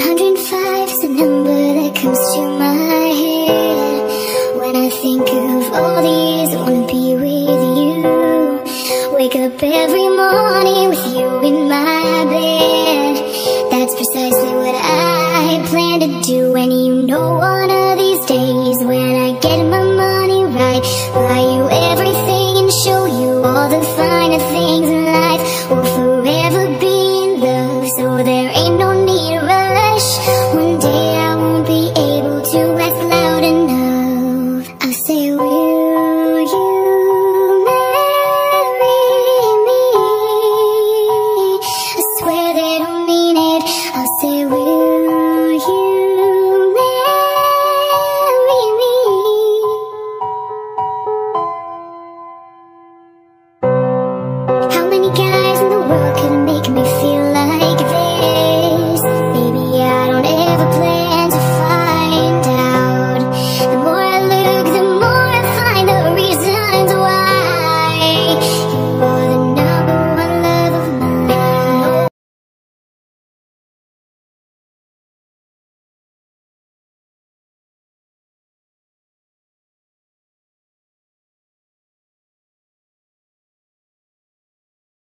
105 is the number that comes to my head when I think of all the years I wanna be with you. Wake up every morning with you in my bed. That's precisely what I plan to do. And you know one of these days when I get my money right, buy you everything and show you all the finer things in life. We'll forever be in love, so there ain't no need to rush. One day I won't be able to laugh loud enough. I'll say, will you marry me? I swear that I mean it. I'll say, will you marry me? How many guys